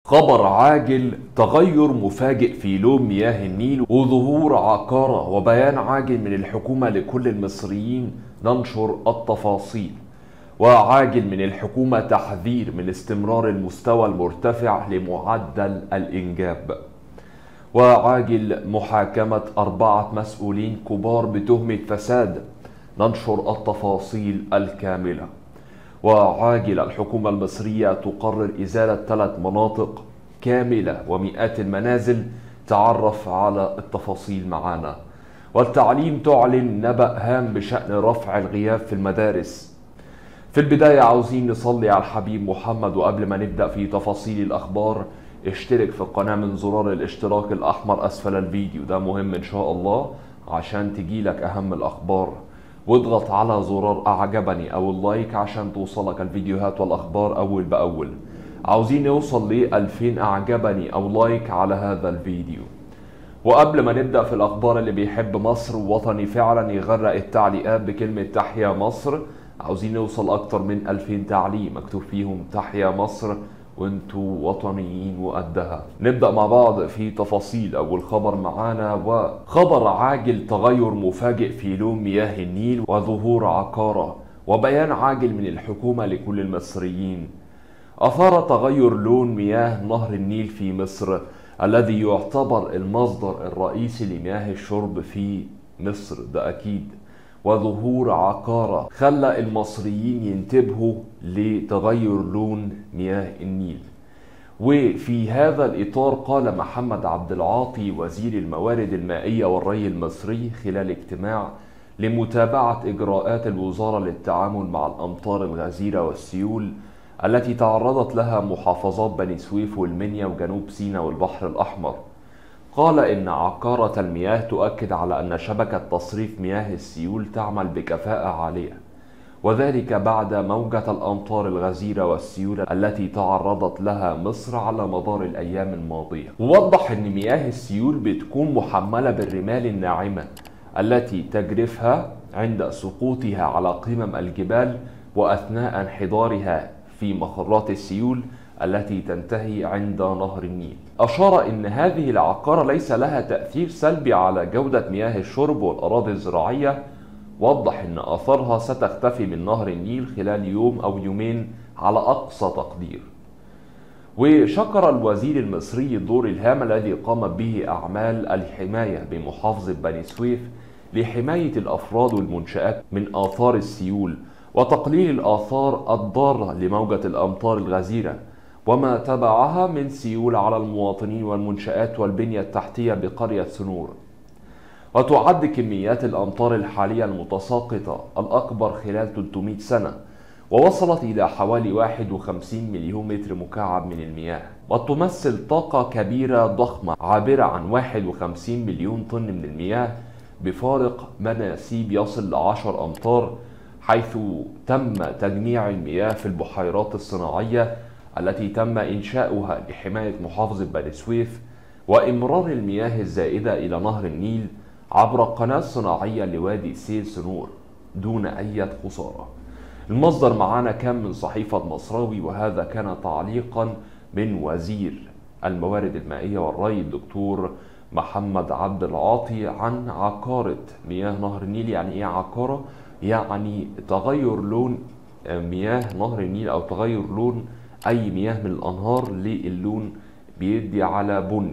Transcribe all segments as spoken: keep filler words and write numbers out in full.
خبر عاجل: تغير مفاجئ في لون مياه النيل وظهور عقارة، وبيان عاجل من الحكومة لكل المصريين. ننشر التفاصيل. وعاجل من الحكومة: تحذير من استمرار المستوى المرتفع لمعدل الإنجاب. وعاجل: محاكمة أربعة مسؤولين كبار بتهمة فساد. ننشر التفاصيل الكاملة. وعاجل: الحكومة المصرية تقرر إزالة ثلاث مناطق كاملة ومئات المنازل. تعرف على التفاصيل معنا. والتعليم تعلن نبأ هام بشأن رفع الغياب في المدارس. في البداية عاوزين نصلي على الحبيب محمد، وقبل ما نبدأ في تفاصيل الأخبار اشترك في القناة من زرار الاشتراك الأحمر أسفل الفيديو، ده مهم إن شاء الله عشان تجيلك أهم الأخبار. واضغط على زرار أعجبني أو اللايك عشان توصلك الفيديوهات والأخبار أول بأول. عاوزين نوصل ل ألفين أعجبني أو لايك على هذا الفيديو. وقبل ما نبدأ في الأخبار، اللي بيحب مصر ووطني فعلا يغرق التعليقات بكلمة تحيا مصر. عاوزين نوصل أكتر من ألفين تعليق مكتوب فيهم تحيا مصر وانتوا وطنيين وقدها. نبدأ مع بعض في تفاصيل أول خبر معانا. وخبر عاجل: تغير مفاجئ في لون مياه النيل وظهور عقارة، وبيان عاجل من الحكومة لكل المصريين. أثار تغير لون مياه نهر النيل في مصر، الذي يعتبر المصدر الرئيسي لمياه الشرب في مصر، ده أكيد، وظهور عقارة خلى المصريين ينتبهوا لتغير لون مياه النيل. وفي هذا الإطار قال محمد عبد العاطي وزير الموارد المائية والري المصري خلال اجتماع لمتابعة إجراءات الوزارة للتعامل مع الأمطار الغزيرة والسيول التي تعرضت لها محافظات بني سويف والمنيا وجنوب سيناء والبحر الأحمر. قال إن عقارة المياه تؤكد على أن شبكة تصريف مياه السيول تعمل بكفاءة عالية، وذلك بعد موجة الأمطار الغزيرة والسيول التي تعرضت لها مصر على مدار الأيام الماضية. ووضح أن مياه السيول بتكون محملة بالرمال الناعمة التي تجرفها عند سقوطها على قمم الجبال وأثناء انحدارها في مخرات السيول التي تنتهي عند نهر النيل. أشار إن هذه العقارة ليس لها تأثير سلبي على جودة مياه الشرب والأراضي الزراعية. وضح إن آثارها ستختفي من نهر النيل خلال يوم أو يومين على أقصى تقدير. وشكر الوزير المصري الدور الهام الذي قامت به أعمال الحماية بمحافظة بني سويف لحماية الأفراد والمنشآت من آثار السيول وتقليل الآثار الضارة لموجة الأمطار الغزيرة وما تبعها من سيول على المواطنين والمنشآت والبنية التحتية بقرية سنور. وتعد كميات الأمطار الحالية المتساقطة الأكبر خلال ثلاثمئة سنة، ووصلت إلى حوالي واحد وخمسين مليون متر مكعب من المياه، وتمثل طاقة كبيرة ضخمة عابرة عن واحد وخمسين مليون طن من المياه بفارق مناسيب يصل لعشر أمتار، حيث تم تجميع المياه في البحيرات الصناعية التي تم إنشاؤها لحماية محافظة بني سويف، وإمرار المياه الزائدة إلى نهر النيل عبر قناة صناعية لوادي سيل سنور دون أي خسارة. المصدر معانا كان من صحيفة مصراوي، وهذا كان تعليقا من وزير الموارد المائية والري الدكتور محمد عبد العاطي عن عقارة مياه نهر النيل. يعني إيه عقارة؟ يعني تغير لون مياه نهر النيل أو تغير لون أي مياه من الأنهار للون بيدي على بني.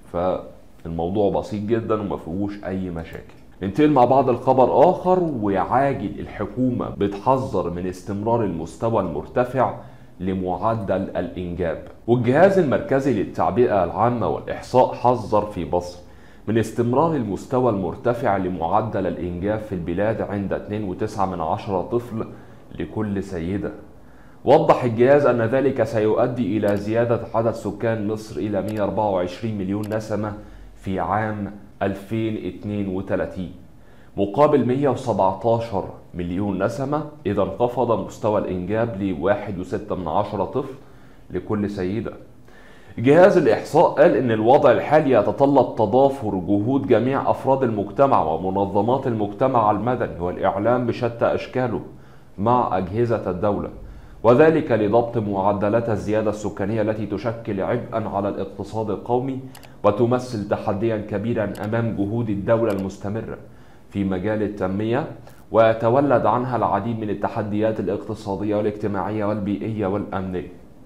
فالموضوع بسيط جدا وما فيهوش أي مشاكل. ننتقل مع بعض الخبر آخر. وعاجل: الحكومة بتحذر من استمرار المستوى المرتفع لمعدل الإنجاب. والجهاز المركزي للتعبئة العامة والإحصاء حذر في مصر من استمرار المستوى المرتفع لمعدل الإنجاب في البلاد عند اثنين فاصلة تسعة طفل لكل سيدة. وضح الجهاز أن ذلك سيؤدي إلى زيادة عدد سكان مصر إلى مئة وأربعة وعشرين مليون نسمة في عام ألفين واثنين وثلاثين مقابل مئة وسبعة عشر مليون نسمة، إذا انخفض مستوى الإنجاب ل واحد فاصلة ستة طفل لكل سيدة. جهاز الإحصاء قال إن الوضع الحالي يتطلب تضافر جهود جميع أفراد المجتمع ومنظمات المجتمع المدني والإعلام بشتى أشكاله مع أجهزة الدولة. وذلك لضبط معدلات الزيادة السكانية التي تشكل عبئا على الاقتصاد القومي وتمثل تحديا كبيرا أمام جهود الدولة المستمرة في مجال التنمية، ويتولد عنها العديد من التحديات الاقتصادية والاجتماعية والبيئية والأمنية.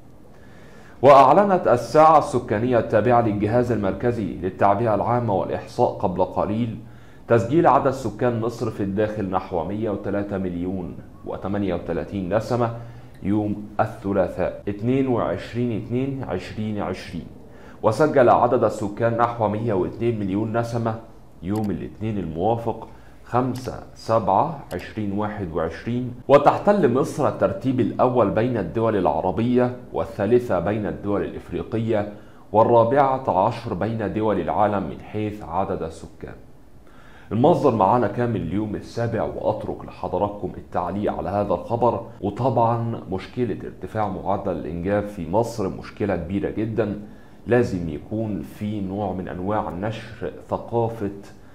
وأعلنت الساعة السكانية التابعة للجهاز المركزي للتعبئة العامة والإحصاء قبل قليل تسجيل عدد سكان مصر في الداخل نحو مئة وثلاثة مليون وثمانية وثلاثين نسمة يوم الثلاثاء اثنين وعشرين اثنين ألفين وعشرين، وسجل عدد السكان نحو مئة واثنين مليون نسمة يوم الاثنين الموافق خمسة سبعة ألفين وواحد وعشرين. وتحتل مصر الترتيب الأول بين الدول العربية، والثالثة بين الدول الإفريقية، والرابعة عشر بين دول العالم من حيث عدد السكان. المصدر معانا كامل اليوم السابع، وأترك لحضراتكم التعليق على هذا الخبر. وطبعا مشكلة ارتفاع معدل الإنجاب في مصر مشكلة كبيرة جدا، لازم يكون في نوع من أنواع نشر ثقافة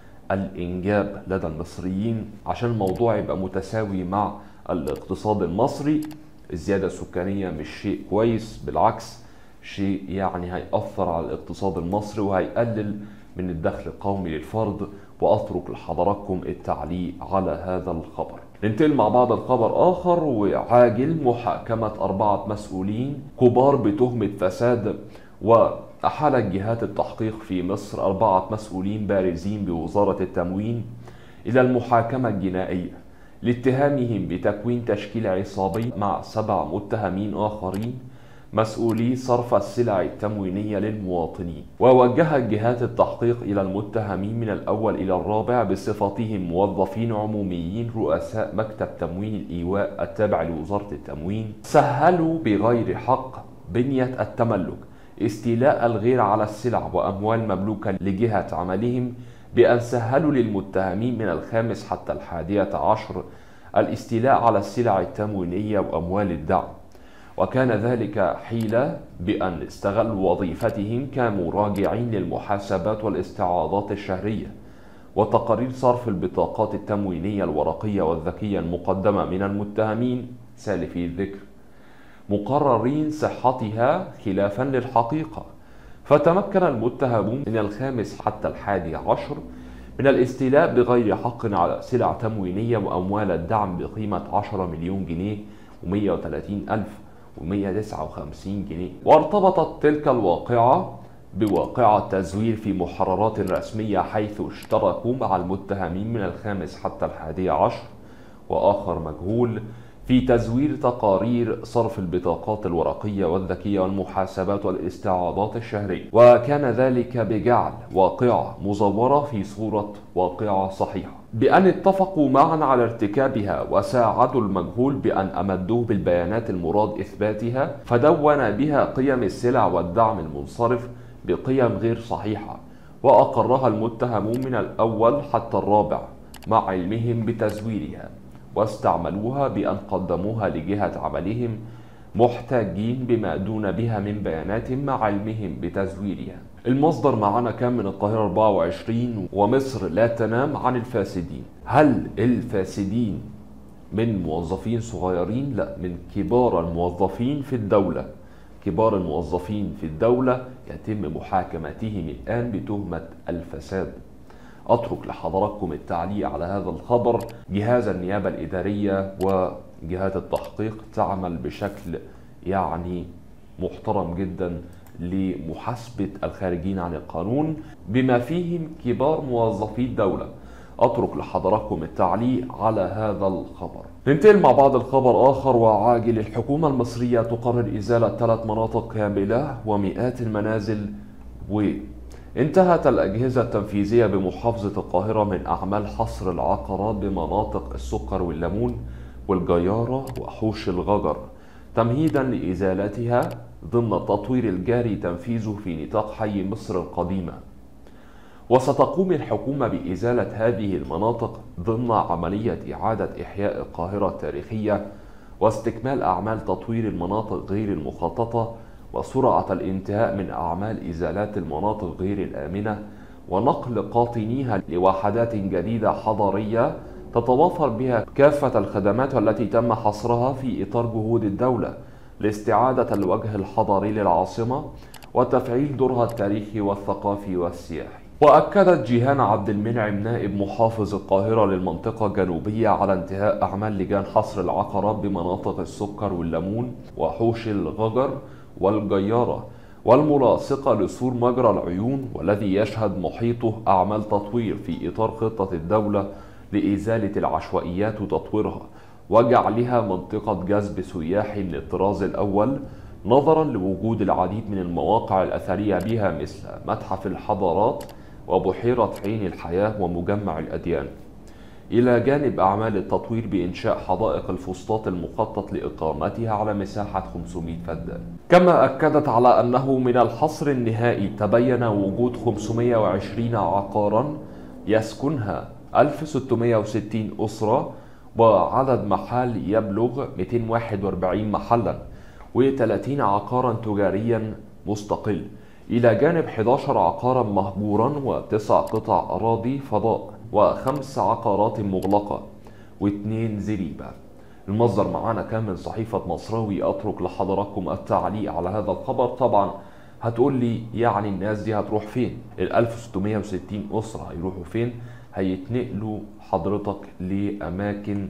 الإنجاب لدى المصريين عشان الموضوع يبقى متساوي مع الاقتصاد المصري. الزيادة السكانية مش شيء كويس، بالعكس شيء يعني هيأثر على الاقتصاد المصري وهيقلل من الدخل القومي للفرد. وأترك لحضراتكم التعليق على هذا الخبر. ننتقل مع بعض الخبر آخر وعاجل. محاكمة أربعة مسؤولين كبار بتهمة فساد. وأحالت جهات التحقيق في مصر أربعة مسؤولين بارزين بوزارة التموين إلى المحاكمة الجنائية لاتهامهم بتكوين تشكيل عصابي مع سبع متهمين آخرين مسؤولي صرف السلع التموينية للمواطنين. ووجهت جهات التحقيق إلى المتهمين من الأول إلى الرابع بصفتهم موظفين عموميين رؤساء مكتب تموين الإيواء التابع لوزارة التموين، سهلوا بغير حق بنية التملك استيلاء الغير على السلع وأموال مملوكة لجهة عملهم، بأن سهلوا للمتهمين من الخامس حتى الحادية عشر الاستيلاء على السلع التموينية وأموال الدعم. وكان ذلك حيلة بأن استغلوا وظيفتهم كمراجعين للمحاسبات والاستعاضات الشهرية وتقارير صرف البطاقات التموينية الورقية والذكية المقدمة من المتهمين سالفي الذكر، مقررين صحتها خلافا للحقيقة. فتمكن المتهمون من الخامس حتى الحادي عشر من الاستيلاء بغير حق على سلع تموينية وأموال الدعم بقيمة عشرة مليون جنيه ومئة وثلاثين ألف ومئة وتسعة وخمسين جنيه. وارتبطت تلك الواقعة بواقعة تزوير في محررات رسمية، حيث اشتركوا مع المتهمين من الخامس حتى الحادي عشر وآخر مجهول في تزوير تقارير صرف البطاقات الورقية والذكية والمحاسبات والاستعاضات الشهرية. وكان ذلك بجعل واقعة مزورة في صورة واقعة صحيحة، بأن اتفقوا معا على ارتكابها وساعدوا المجهول بأن أمدوه بالبيانات المراد إثباتها، فدون بها قيم السلع والدعم المنصرف بقيم غير صحيحة، وأقرها المتهمون من الأول حتى الرابع مع علمهم بتزويرها، واستعملوها بأن قدموها لجهة عملهم محتاجين بما دون بها من بيانات مع علمهم بتزويرها. المصدر معنا كان من القاهرة أربعة وعشرين. ومصر لا تنام عن الفاسدين. هل الفاسدين من موظفين صغيرين؟ لا، من كبار الموظفين في الدولة. كبار الموظفين في الدولة يتم محاكمتهم الآن بتهمة الفساد. أترك لحضراتكم التعليق على هذا الخبر. جهاز النيابة الإدارية وجهات التحقيق تعمل بشكل يعني محترم جدا لمحاسبة الخارجين عن القانون بما فيهم كبار موظفي الدولة. أترك لحضراتكم التعليق على هذا الخبر. ننتقل مع بعض الخبر آخر وعاجل. الحكومة المصرية تقرر إزالة ثلاث مناطق كاملة ومئات المنازل. وانتهت الأجهزة التنفيذية بمحافظة القاهرة من أعمال حصر العقارات بمناطق السكر والليمون والجيارة وحوش الغجر تمهيدا لإزالتها ضمن التطوير الجاري تنفيذه في نطاق حي مصر القديمة. وستقوم الحكومة بإزالة هذه المناطق ضمن عملية إعادة إحياء القاهرة التاريخية واستكمال أعمال تطوير المناطق غير المخططة وسرعة الانتهاء من أعمال إزالات المناطق غير الآمنة ونقل قاطنيها لوحدات جديدة حضرية تتوافر بها كافة الخدمات والتي تم حصرها في إطار جهود الدولة لاستعادة الوجه الحضاري للعاصمة وتفعيل دورها التاريخي والثقافي والسياحي. وأكدت جيهان عبد المنعم نائب محافظ القاهرة للمنطقة الجنوبية على انتهاء أعمال لجان حصر العقارات بمناطق السكر والليمون وحوش الغجر والجيارة والملاصقة لسور مجرى العيون، والذي يشهد محيطه أعمال تطوير في إطار خطة الدولة لإزالة العشوائيات وتطويرها وجعلها منطقة جذب سياحي من الطراز الأول، نظرا لوجود العديد من المواقع الأثرية بها مثل متحف الحضارات وبحيرة عين الحياة ومجمع الأديان، إلى جانب أعمال التطوير بإنشاء حدائق الفسطاط المخطط لإقامتها على مساحة خمسمائة فدان. كما أكدت على أنه من الحصر النهائي تبين وجود خمسمائة وعشرين عقارا يسكنها ألف وستمائة وستين أسرة، وعدد محال يبلغ مئتين وواحد وأربعين محلا وثلاثين عقارا تجاريا مستقل، إلى جانب أحد عشر عقارا مهجورا وتسع قطع أراضي فضاء وخمس عقارات مغلقة واثنين زريبة. المصدر معانا كان من صحيفة مصراوي. أترك لحضراتكم التعليق على هذا الخبر. طبعا هتقول لي يعني الناس دي هتروح فين؟ ال ألف وستمائة وستين أسرة هيروحوا فين؟ هيتنقلوا حضرتك لأماكن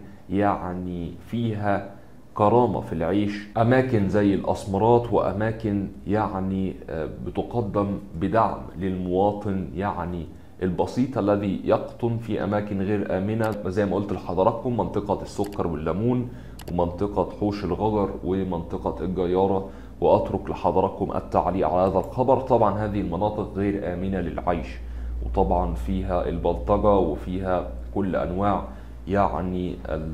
يعني فيها كرامة في العيش، أماكن زي الأسمرات وأماكن يعني بتقدم بدعم للمواطن يعني البسيط الذي يقطن في أماكن غير آمنة، زي ما قلت لحضراتكم منطقة السكر والليمون ومنطقة حوش الغجر ومنطقة الجيارة. وأترك لحضراتكم التعليق على هذا الخبر. طبعا هذه المناطق غير آمنة للعيش، وطبعا فيها البلطجة وفيها كل أنواع يعني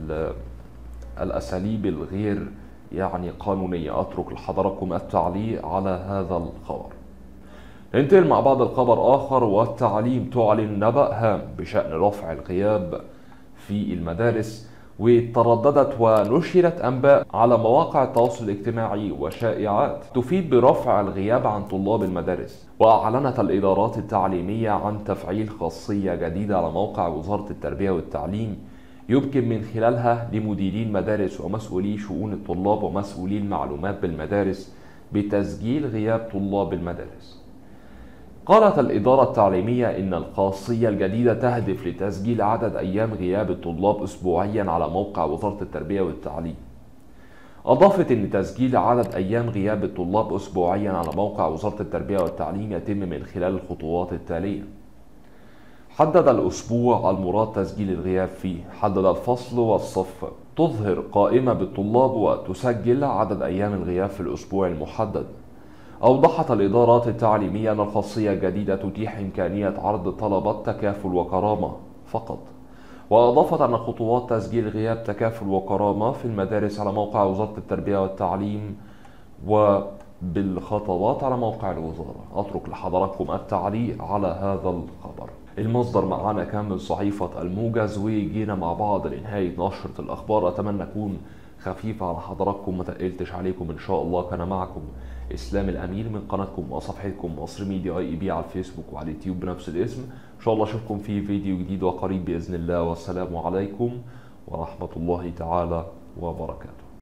الأساليب الغير يعني قانونية. أترك لحضراتكم التعليق على هذا الخبر. ننتقل مع بعض الخبر آخر. والتعليم تعلن نبأ هام بشأن رفع الغياب في المدارس، وترددت ونشرت أنباء على مواقع التواصل الاجتماعي وشائعات تفيد برفع الغياب عن طلاب المدارس. وأعلنت الإدارات التعليمية عن تفعيل خاصية جديدة على موقع وزارة التربية والتعليم يمكن من خلالها لمديرين مدارس ومسؤولي شؤون الطلاب ومسؤولي المعلومات بالمدارس بتسجيل غياب طلاب المدارس. قالت الإدارة التعليمية إن الخاصية الجديدة تهدف لتسجيل عدد أيام غياب الطلاب أسبوعيا على موقع وزارة التربية والتعليم. أضافت إن تسجيل عدد أيام غياب الطلاب أسبوعيا على موقع وزارة التربية والتعليم يتم من خلال الخطوات التالية. حدد الأسبوع المراد تسجيل الغياب فيه، حدد الفصل والصف، تظهر قائمة بالطلاب وتسجل عدد أيام الغياب في الأسبوع المحدد. أوضحت الإدارات التعليمية أن الخاصية الجديدة تتيح إمكانية عرض طلبات تكافل وكرامة فقط. وأضافت أن خطوات تسجيل غياب تكافل وكرامة في المدارس على موقع وزارة التربية والتعليم وبالخطوات على موقع الوزارة. أترك لحضراتكم التعليق على هذا الخبر. المصدر معنا كان من صحيفة الموجز، وجينا مع بعض لنهاية نشرة الأخبار. أتمنى أكون خفيفة على حضراتكم، ما تقلتش عليكم إن شاء الله. كان معكم إسلام الأمير من قناتكم وصفحتكم مصر ميديا اي بي على الفيسبوك وعلى اليوتيوب بنفس الاسم. إن شاء الله أشوفكم في فيديو جديد وقريب بإذن الله، والسلام عليكم ورحمة الله تعالى وبركاته.